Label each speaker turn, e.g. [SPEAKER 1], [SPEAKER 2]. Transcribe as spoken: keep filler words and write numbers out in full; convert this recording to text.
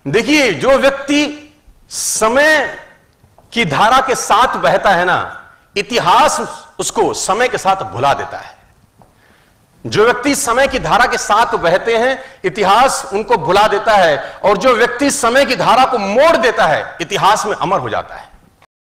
[SPEAKER 1] देखिए, जो व्यक्ति समय की धारा के साथ बहता है ना, इतिहास उसको समय के साथ भुला देता है। जो व्यक्ति समय की धारा के साथ बहते हैं, इतिहास उनको भुला देता है, और जो व्यक्ति समय की धारा को मोड़ देता है, इतिहास में अमर हो जाता है।